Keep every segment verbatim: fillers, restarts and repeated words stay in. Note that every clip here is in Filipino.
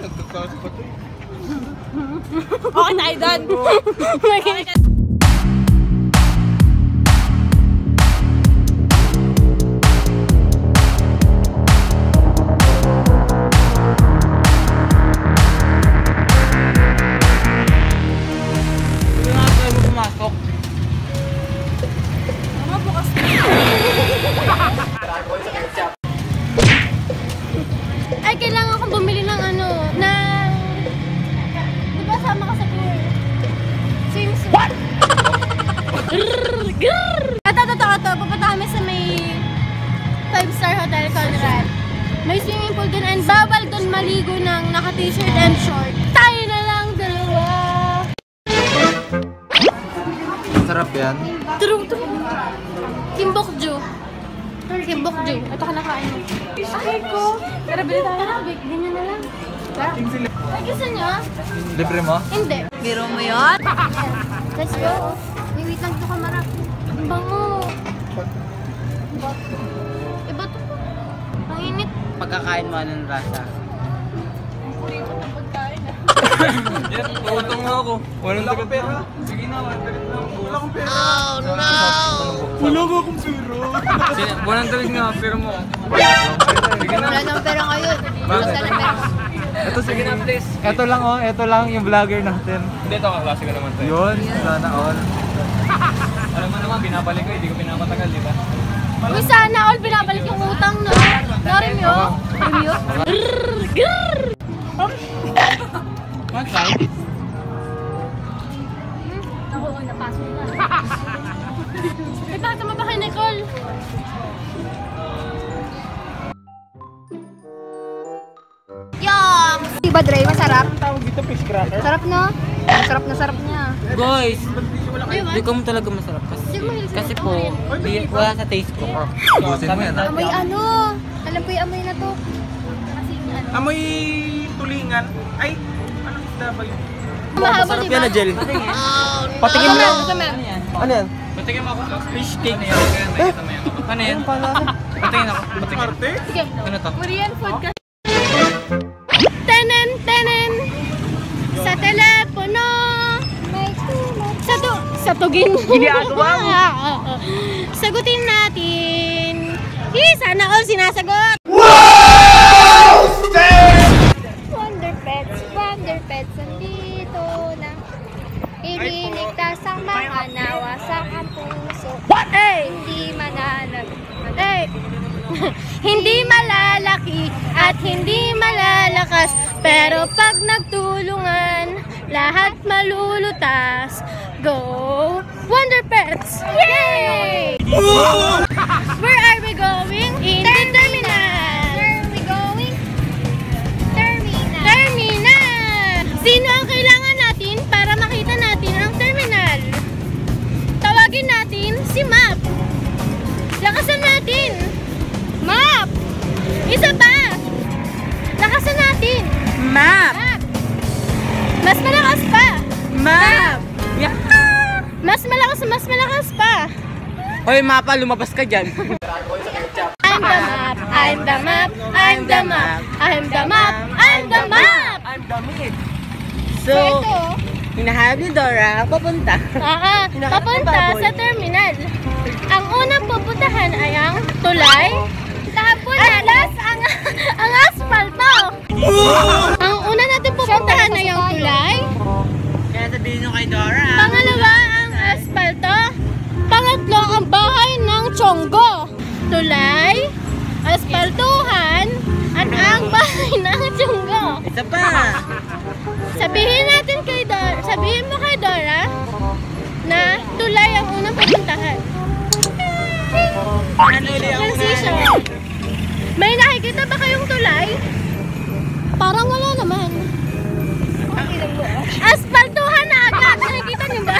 nagtatakas pa ito eh. Okay tayo doon. Ay, kailangan kong bumili ng ano, ng... Di ba sama ka sa pool? Swimsuit. What? Ito, ito, ito, ito. Pupunta kami sa may five star Hotel Conrad. May swimming pool dun and bawal dun maligo ng naka-t-shirt and short. Tayo na lang, dalawa. Sarap yan. True, true. Kimbokju. Kimbokju. Ito ka nakain mo. Ay ko. Tara, bili tayo. Big, ganyan na lang. Ay, gusto nyo? Libre mo? Hindi. Biro mo yun? Let's go. May wait lang ito kamara. Ang bango. Iba ito. Ang init. Pagkakain mo, anong rasa? Puri ko ng pagkain ah. Utang nga ako. Walang tagat pera. Sige na, walang tagat na. Wala akong pera. Oh no! Wala nga akong pera. Walang tagat nga, pera mo. Sige na. Wala nang pera ngayon. Basta na pera. Ito, sige na please. Ito lang oh, ito lang yung vlogger natin. Hindi, ito kaklase ka naman tayo. Yun, sana all. Alam mo naman, binabalik ko, hindi ko pinapatagal, di ba? Uy, sana all binabalik yung utang, no? No, Remyo? Remyo? Grrrr! One side. Ako, oh, napasok na. Ay, bakit mo ba kay Nicole? Yung! Diba, Dre? Masarap? Tawag dito, fish cracker. Sarap, no? Sarap na sarap niya. Guys, Diba? hindi ko mo talaga masarap. Kasi, Hindi mo mahilig sa kasi po, Korean. di, wala sa taste ko. Busin mo yan, ha? Amoy ano? Alam ko yung amoy na to. Kasi ano? Amoy tulingan. Ay, anong isda ba yun? Mahaba, Masarap diba? yan na gel. Patingin mo. Ano yan? Ano yan? Patingin mo ako. Fish cake. Ano yan? Patingin ako. Patingin. Sige. Ano to? Korean food ka. Tenen, tenen. Sa telepono. Sa tu sa tugin. Ginagawa mo. Sagutin natin. Hi, sana all sinasagot. Wow! Wonder Pets, Wonder Pets, nandito na. Ililigtas ang mga nawasak ang puso. What? Hey! Hindi manalag. Hey! Hindi malalaki at hindi malalakas, pero pag nagtulungan, lahat malulutas. Go Wonder Pets! Yay! Where are we going? In the terminal. Where are we going? Terminal. Terminal! Sino ang kailangan natin para makita natin ang terminal? Tawagin natin si Map. Lakasan natin. Map! Isa pa! Lakasan natin. Map! Map! Mas malakas pa. Map! Yeah. Mas malakas, mas malakas pa. Hoy, mapa, lumabas ka dyan. I'm the map, I'm the map, I'm the map, I'm the map, I'm the map. I'm damit. So, So, ito, hinahanap ni Dora, papunta. ah, ah, papunta sa terminal. Ang unang pupuntahan ay ang tulay. Tapos, alas, ang, ang asfalto. Ang una natin pupuntahan ay ang tulay. Kaya sabihin nyo kay Dora. Pangalawa, ang asfalto. Pangatlo, ang bahay ng Chonggo. Tulay, asfaltuhan, at ang bahay ng Chonggo. Isa pa. Sabihin natin kay Dora, sabihin mo kay Dora na tulay ang unang pupuntahan. Ano ulit ang Transition. May nakikita ba kayong tulay? Parang wala naman. Asfaltuhan na agad. Nakikita niyo ba?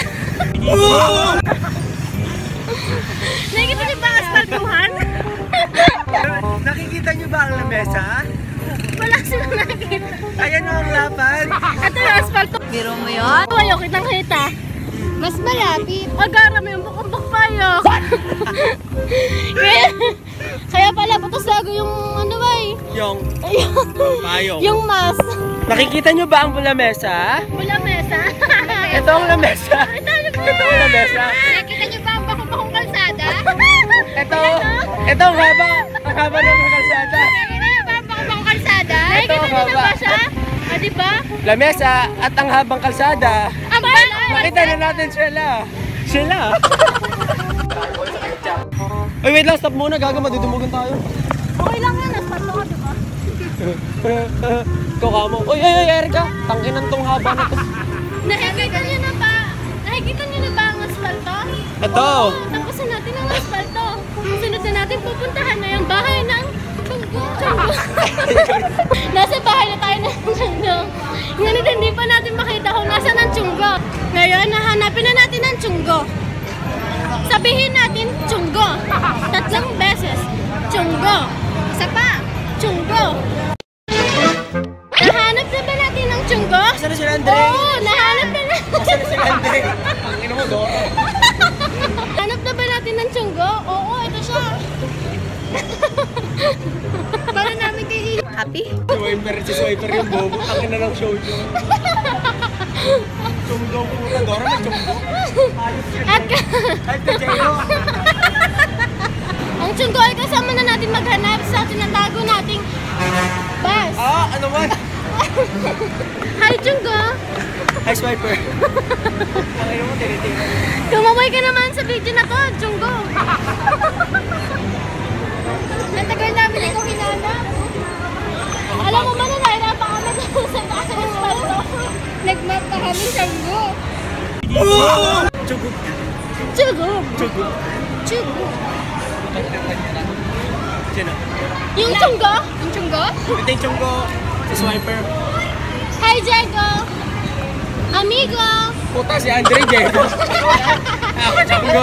Nakikita niyo ba ang asfaltuhan? Nakikita niyo ba ang lamesa? Wala silang nakikita. Ayan o ang lapan. Ito yung asfalto. Biro mo yun? Ayaw kitang kita. Mas malapit. Agara mo yung bukong bukpayok. kaya, kaya pala buto gago yung ano ba eh? Yung payong. Yung mas. Nakikita nyo ba ang lamesa? Wala mesa. Ito ang lamesa. Ito ang lamesa. Nakita niyo ba ang bako-bakong kalsada? Ito, ito ang haba. Ang haba ng kalsada. Nakita niyo ba ang bako-bakong kalsada? Ito Nakita ang niyo na haba. ba siya? Ah, di ba? Lamesa at ang habang kalsada. Ang bala! Nakita na natin sila. Sila. Uy, wait lang. Stop muna. Gaga, madudumugan tayo. Okay lang yan. Nasa patlo ka, di ba? Ikaw ka mo. Uy, uy, uy, Erica. Tanginan tong haba na to. Nakikita niyo na ba? Nakikita niyo na ba ang asfalto? Ito. Oo, tapusin natin ang asfalto. Sunod na natin pupuntahan na yung bahay ng Chunggo. Chunggo. Nasa bahay na tayo ng Chunggo. Ngunit hindi pa natin makita kung nasa ng Chunggo. Ngayon, nahanapin na natin ang Chunggo. Sabihin natin Chunggo. Tatlong beses. Chunggo. Isa pa. Chunggo. Nahanap na ba natin ang Chunggo? Saan na sila, Andre? Oo, nahanap na na. Saan na sila, Andre? Ang ino mo, Dora. Hanap na ba natin ng Chunggo? Oo, ito siya. Para namin kayo happy? Swiper, si Swiper yung bobo. Ang ina ng show nyo. Chunggo po ka, Dora. May chunggo. At Ay, Tejero. ang Chunggo ay kasama na natin maghanap sa tinatago nating bus. Ah, ano man? Hi, Chunggo! Hi, Swiper. Ang ino mo, tinitingnan. Kumaway ka naman sa video na to, Chunggo! Natagal namin ikaw hinanap. Alam mo ba na nahirapan kami sa taas ng espalto? Nagmap pa kami, Chunggo! Chunggo. Chunggo! Chunggo. Chunggo! Sino? Yung Chunggo? Yung Chunggo? Ito yung chunggo. Si Swiper. Hi, Diego! Amigo! Puta, si Andre, Diego. Ako, chunggo.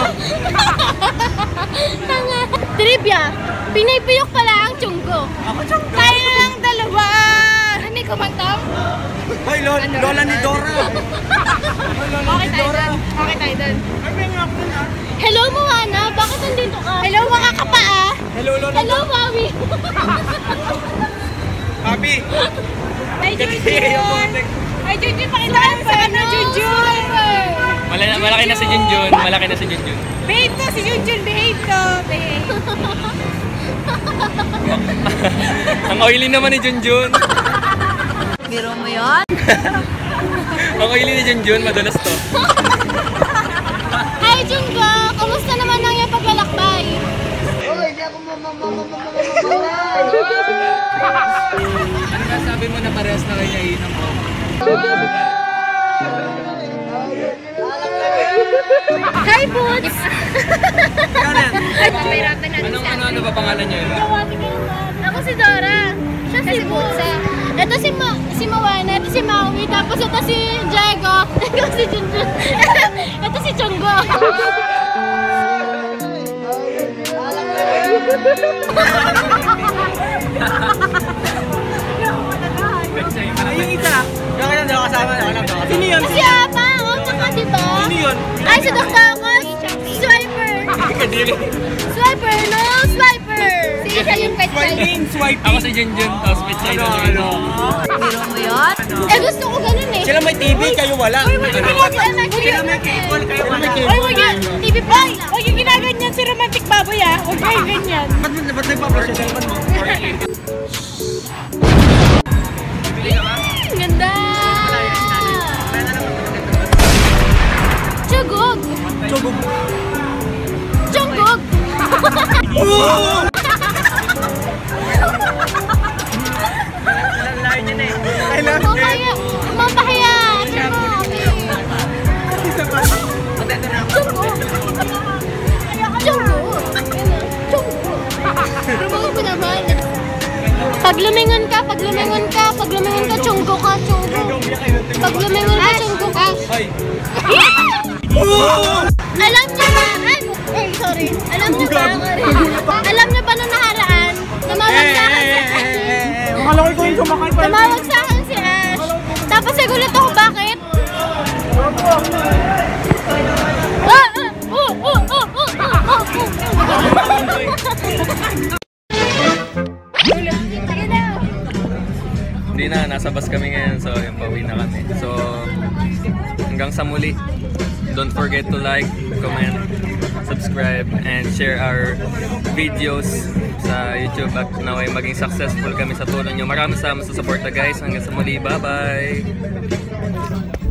Tanga. Trivia! Pinipiyok pala ang Chunggo. Ako, chunggo. Tayo na lang dalawa! Ano yung kumantang? Hoy, lola, lola ni Dora. Hoy, lola ni Dora. Okay tayo dun. Ay, may nga po na. Hello, Moana! Bakit nandito ka? Hello, mga kapaa! Hello, lola. Hello, Maui! Happy. Hi, Junjun! Hi, Junjun! Pakita kayo sa ano, Junjun! Malaki, malaki na si Junjun. Malaki na si Junjun. Behave to! Si Junjun! Behave to! Behave! Ang oily naman ni Junjun. Biro mo yun? Ang oily ni Junjun, madalas to. Hi, Jungo! Kamusta naman ang iyong paglalakbay? Ano ba sabi mo na parehas na kayo naiinom ko? Hi, Boots! Anong ano, ano ba pangalan niyo? Ako si Dora. Siya si Boots. Ito si Ma si Moana, ito si Maui, tapos ito si Diego, ito si Junjun, ito si Chunggo. Ay, yung isa. Bakit nandito kasama? Sino yun? Si Apa, oh, tsaka diba? Sino yun? Ay, si Doktor Akos, Swiper. Kadiri. Swiper, no, Swiper. Si siya yung pet Swiping, swiping. Ako si Junjun, tapos pitsay Ano, na ano? Biro mo yun? Eh, gusto ko ganun eh. Sila may T V, kayo wala. Uy, wag yung ginagawa. Sila may cable, kayo wala. Uy, wag yung T V pa. Huwag yung ginaganyan si Romantic Baboy ah. Huwag kayo ganyan. Ba't mo, ba't nagpa-flash yung cellphone mo? Ang ganda! Chugog! Chugog. Chugog! Nalalayo niya na eh. I love you. Mamaya! Mamaya! Chugog! Chugog! Chugog ko naman. Pag lumingon ka, pag lumingon ka, pag lumingon ka, chunggo ka, chunggo. Pag lumingon ka, chunggo ka. Hoy. Alam niyo ba, ay, ay, sorry. Alam niyo ba, alam niyo ba nung nakaraan, tumawag sa akin si Ash. Akala ko ikaw yung sumakay pa. Tumawag sa akin si Ash. Tapos nagulat ako, bakit? Ah, ah, oh, oh, oh, oh, oh, oh. nasa bus kami ngayon, so yung pauwi na kami. So, hanggang sa muli. Don't forget to like, comment, subscribe, and share our videos sa YouTube at naway maging successful kami sa tulong nyo. Maraming salamat sa support guys. Hanggang sa muli. Bye-bye!